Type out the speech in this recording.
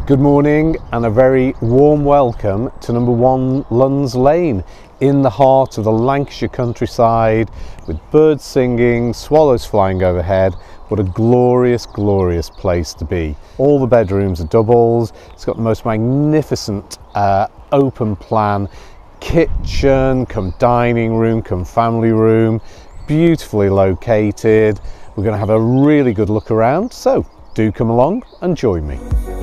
Good morning and a very warm welcome to number 1 Lunds Lane in the heart of the Lancashire countryside, with birds singing, swallows flying overhead. What a glorious, glorious place to be. All the bedrooms are doubles. It's got the most magnificent open plan kitchen, come dining room, come family room, beautifully located. We're going to have a really good look around, so do come along and join me.